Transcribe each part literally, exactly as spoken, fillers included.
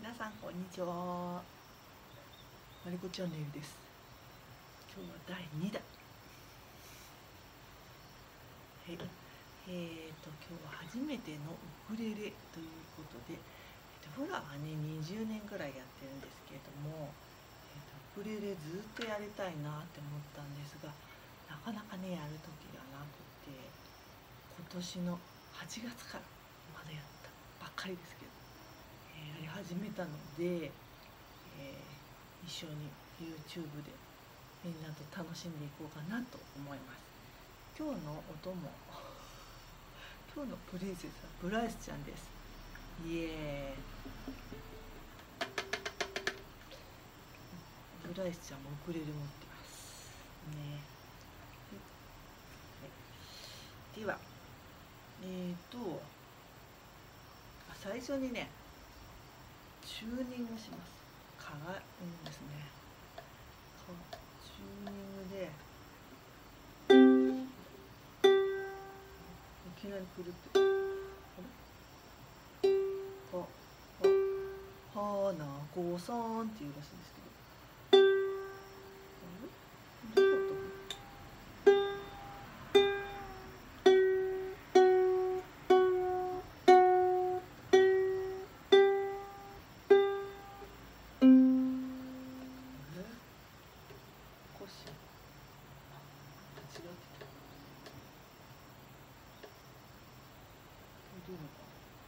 皆さんこんにちは。マリコチャンネルです。今日はだいにだん。はい。えーと今日は初めてのウクレレということで、えー、とフラはねにじゅうねんぐらいやってるんですけれども、えー、とウクレレずっとやりたいなって思ったんですが、なかなかねやる時がなくて、今年のはちがつからまだやったばっかりですけど、えーやり始めたので、えー一緒に YouTube でみんなと楽しんでいこうかなと思います。今日の音も今日のプリンセスはブライスちゃんです。イエーイ。ブライスちゃんもウクレレ持ってますね。はい、ではえーと最初にねチューニングします。かがうんですね。チューニングでいきなり狂ってはははなこさんっていうらしいんですけど、あれどうだったかな。少し間違ってた。どうか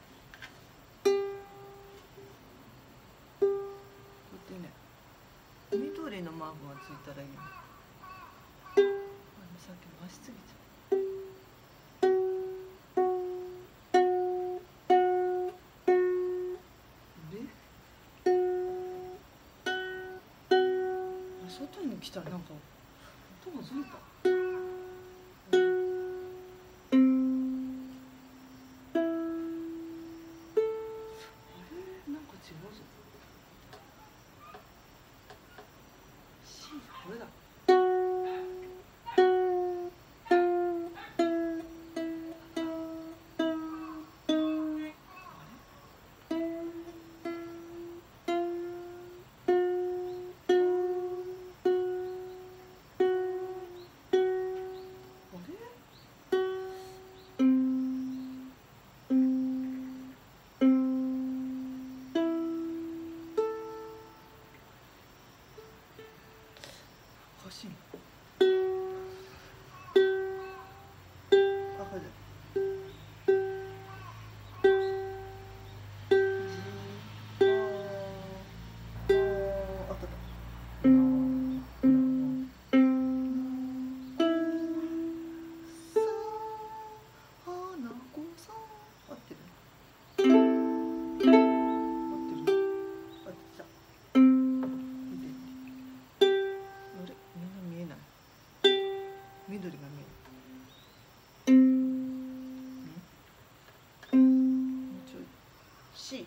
こうやってね緑のマークがついたらいいの。あのさっき回しすぎちゃう。外に来たらなんか音がずれた。あれなんか違うぞ。C これだ。おかしいな。あ、これだ。緑が見える。もうちょい C。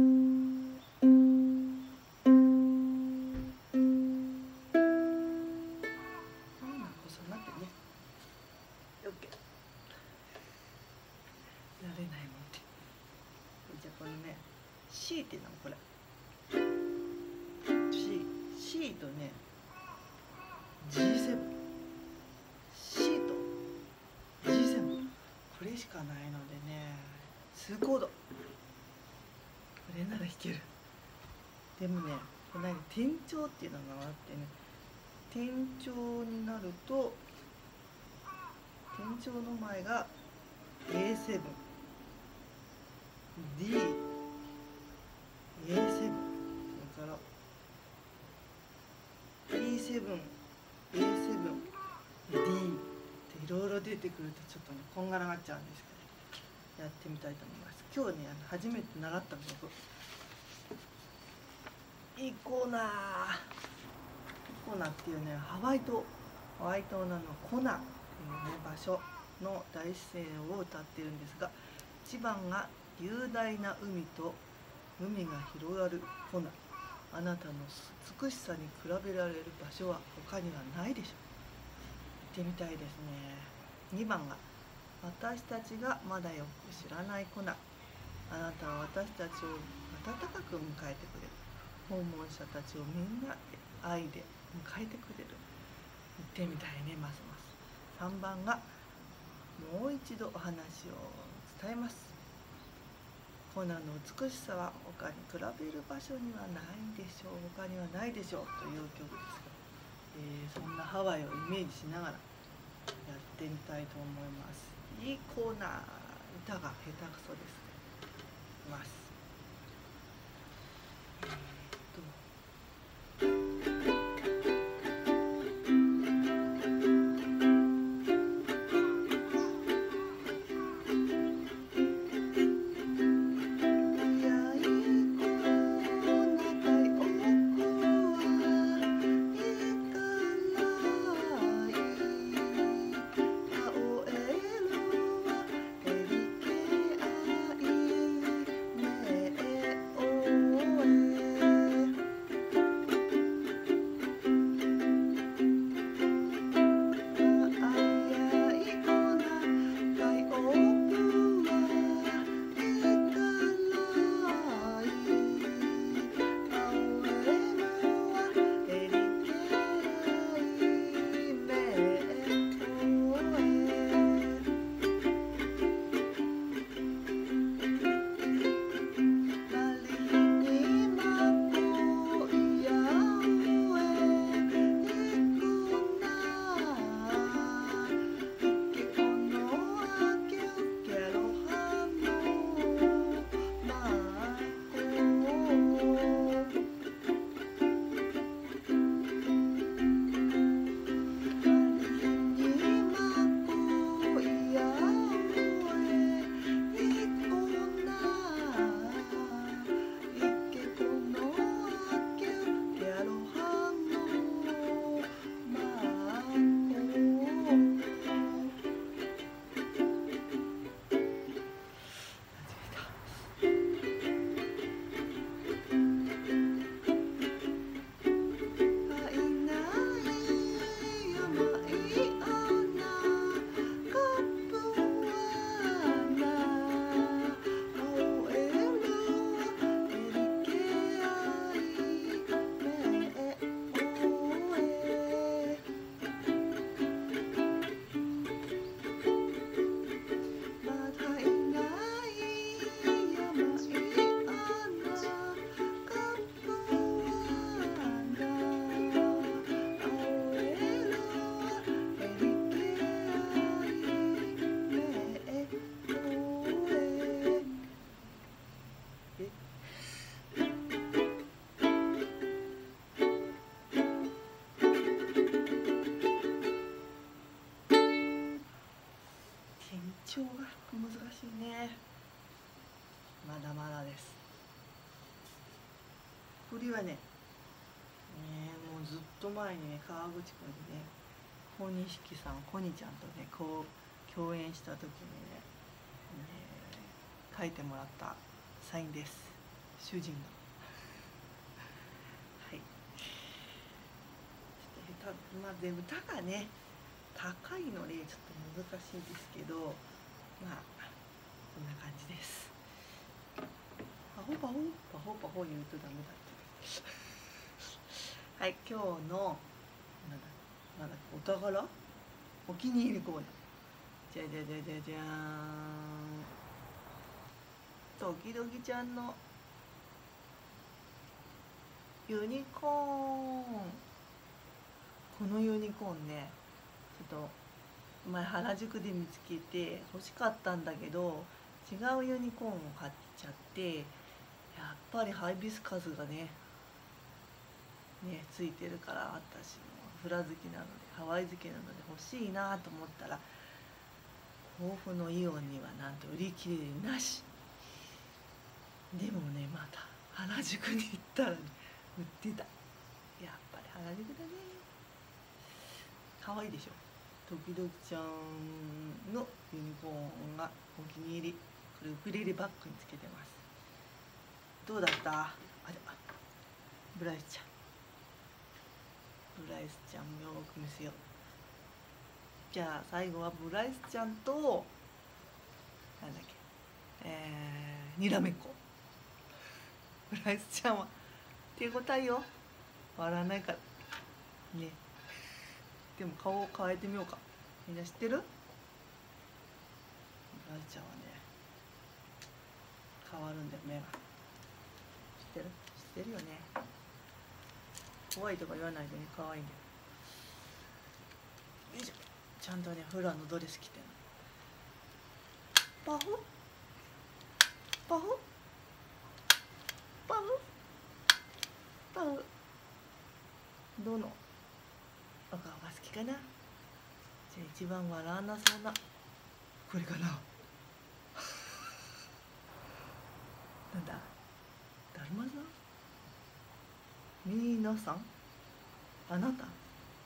なんかそうなってね。オッケー。やれないもんって。じゃあこれね C っていうのはこれ C, C とね ジーセブン、 C と ジーセブン、 これしかないのでね、数コードこれなら弾ける。でもねこの間転調っていうのがあってね、転調になると転調の前が エーセブン、 D、 エーセブン、それから イーセブン、エーセブン、ディー っていろいろ出てくるとちょっとねこんがらがっちゃうんですけど、やってみたいと思います。今日ね初めて習った曲、イコナーイコナっていうねハワイ島ハワイ島なのコナっていうね場所の大自然を歌ってるんですが、いちばんが雄大な海と海が広がるコナ、あなたの美しさに比べられる場所は他にはないでしょう。行ってみたいですね。にばんが私たちがまだよく知らないコナ、あなたは私たち温かく迎えてくれる。訪問者たちをみんなで愛で迎えてくれる。行ってみたいね、ますます。さんばんがもう一度お話を伝えます。コナンの美しさは他に比べる場所にはないでしょう。他にはないでしょうという曲ですが、えー、そんなハワイをイメージしながらやってみたいと思います。いいコーナー、歌が下手くそですね。ます。えー、っと緊張が難しいね。まだまだです。振りはね、ねもうずっと前にね、川口湖にね、小錦さん、コニちゃんとね、こう共演した時にね、えー、書いてもらったサインです。主人が。はい。ちょっと下手、まあで歌がね、高いのでちょっと難しいですけど、まあこんな感じです。パホパホパホパホ言うとダメだってはい、今日のなんだなんだお宝お気に入りコーナー、じゃじゃじゃじゃじゃーん、時々ちゃんのユニコーン。このユニコーンね、ちょっと前原宿で見つけて欲しかったんだけど、違うユニコーンを買っちゃって、やっぱりハイビスカスがねねついてるから、私もフラ好きなので、ハワイ好きなので欲しいなと思ったら、甲府のイオンにはなんと売り切れなし。でもね、また原宿に行ったら、ね、売ってた。やっぱり原宿だね。可愛いでしょ。時々ちゃんのユニコーンがお気に入り。これウクレレバッグにつけてます。どうだった？あれ、ブライスちゃん。ブライスちゃんよく見せよう。じゃあ最後はブライスちゃんとなんだっけ、えー、にらめっこ。 ブライスちゃんは手応えよ、笑わないからね。でも顔を変えてみようか。みんな知ってる？ブライスちゃんはね変わるんだよ、目が。知ってる？知ってるよね。怖いとか言わないでね、可愛いんだよ。よいしょ。ちゃんとねフラのドレス着てるの。パフパフパフパフ。どのお顔が好きかな。じゃあ一番笑わなそうなこれかな。なんだ、だるまさん、みなさん、あなた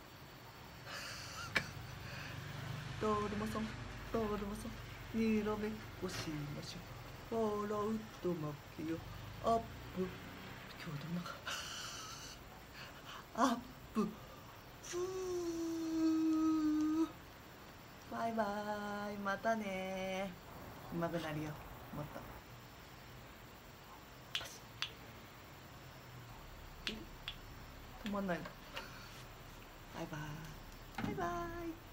だるまさん、だるまさん、にらめっこしましょう。笑うと負けよ、アップ。今日どんなかアップ。ふー、バイバイ、またね。うまくなるよ、もっと。止まんないの。バイバイ、バイバイ。